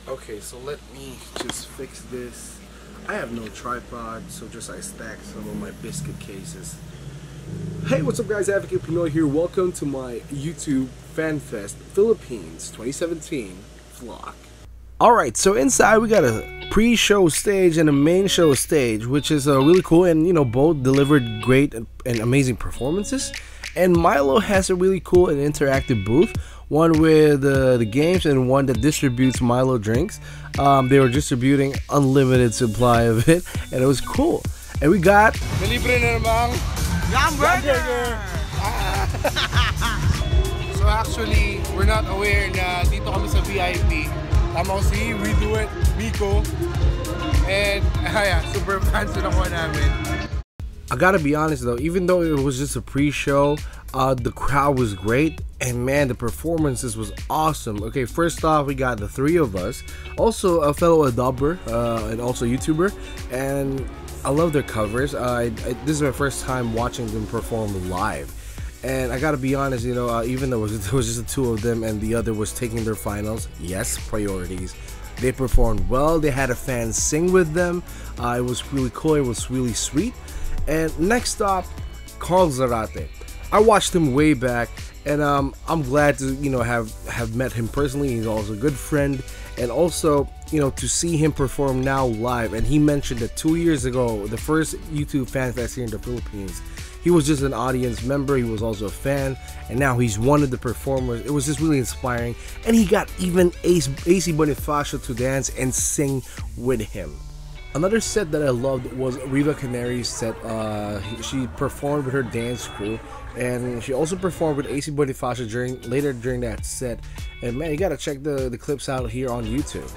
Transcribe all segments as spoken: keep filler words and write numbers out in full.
Okay, so let me just fix this. I have no tripod, so just I stack some of my biscuit cases. Hey, what's up guys, Advocate Pinoy here. Welcome to my YouTube FanFest Philippines twenty seventeen vlog. Alright, so inside we got a pre-show stage and a main show stage, which is uh, really cool, and you know, both delivered great and, and amazing performances. And Milo has a really cool and interactive booth, one with uh, the games and one that distributes Milo drinks. Um, they were distributing unlimited supply of it, and it was cool. And we got Libre na namang hamburger. So actually, we're not aware na dito kami sa V I P. Tama ko si We Do It, Miko, and yeah, super fans na nakuha namin. I gotta be honest though, even though it was just a pre-show, uh, the crowd was great, and man, the performances was awesome. Okay, first off, we got the three of us, also a fellow adobber, uh, and also YouTuber, and I love their covers. Uh, I, I, this is my first time watching them perform live, and I gotta be honest, you know, uh, even though it was, it was just the two of them and the other was taking their finals, yes, priorities. They performed well. They had a fan sing with them. Uh, it was really cool. It was really sweet. And next up, Carl Zarate. I watched him way back, and um, I'm glad to you know have have met him personally. He's also a good friend, and also you know to see him perform now live. And he mentioned that two years ago, the first YouTube FanFest here in the Philippines, he was just an audience member. He was also a fan, and now he's one of the performers. It was just really inspiring, and he got even A C Bonifacio to dance and sing with him. Another set that I loved was Riva Canary's set. Uh, she performed with her dance crew, and she also performed with A C Bonifacio during later during that set. And man, you gotta check the the clips out here on YouTube.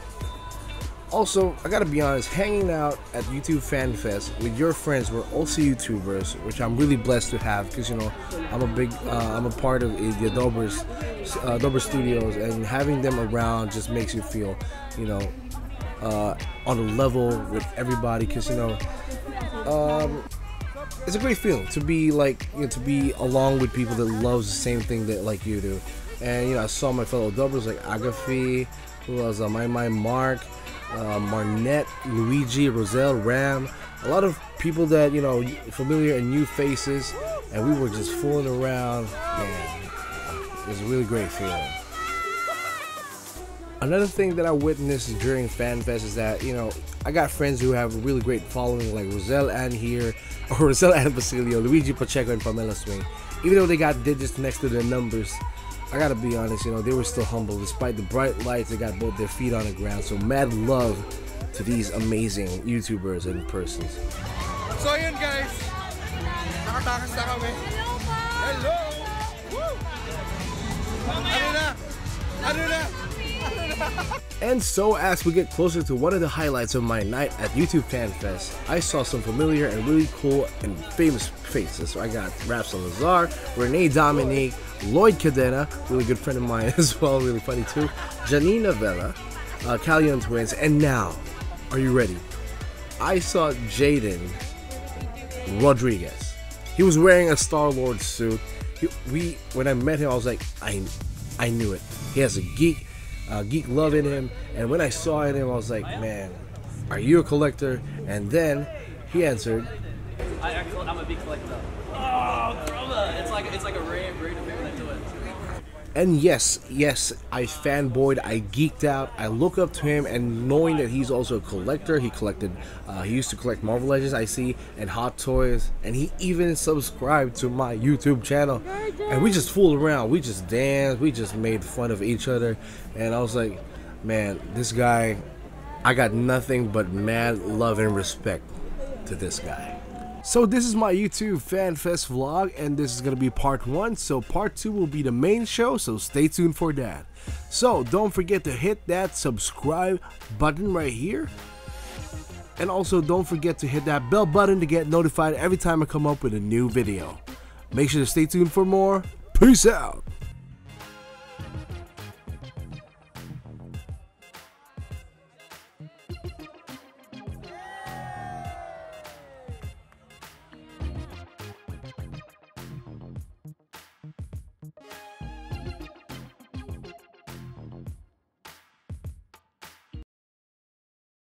Also, I gotta be honest, hanging out at YouTube FanFest with your friends were also YouTubers, which I'm really blessed to have, because you know I'm a big uh, I'm a part of the Adobbers uh, Adobber Studios, and having them around just makes you feel you know. Uh, on a level with everybody, because you know um, it's a great feeling to be like you know, to be along with people that loves the same thing that like you do. And you know I saw my fellow doublers like Agafi, who was uh, my my Mark, uh, Marnette, Luigi, Roselle, Ram, a lot of people that you know familiar and new faces, and we were just fooling around. Man, it was a really great feeling. Another thing that I witnessed during FanFest is that, you know, I got friends who have a really great following like Roselle Ann here, or Roselle Ann Basilio, Luigi Pacheco, and Pamela Swing. Even though they got digits next to their numbers, I gotta be honest, you know, they were still humble. Despite the bright lights, they got both their feet on the ground. So mad love to these amazing YouTubers and persons. So yun guys, nakatakas na kami. Hello! Woo! Ano na? Ano na? And so as we get closer to one of the highlights of my night at YouTube FanFest, I saw some familiar and really cool and famous faces. So I got Rap Salazar, Renee Dominique, Lloyd Cadena, really good friend of mine as well, really funny too, Janina Vela, uh, Callion Twins, and now, are you ready? I saw Jaden Rodriguez. He was wearing a Star-Lord suit. He, we, when I met him, I was like, I, I knew it. He has a geek. Uh, geek love in him, and when I saw it in him, I was like, man, are you a collector? And then he answered, I, I'm a big collector. Oh, Chroma! It's like it's like a rare breed of people that do it. And yes, yes, I fanboyed, I geeked out. I look up to him, and knowing that he's also a collector, he collected, uh, he used to collect Marvel Legends, I see, and Hot Toys, and he even subscribed to my YouTube channel. And we just fooled around, we just danced, we just made fun of each other, and I was like, man, this guy, I got nothing but mad love and respect to this guy. So this is my YouTube FanFest vlog, and this is going to be part one. So part two will be the main show, so stay tuned for that. So don't forget to hit that subscribe button right here. And also don't forget to hit that bell button to get notified every time I come up with a new video. Make sure to stay tuned for more. Peace out.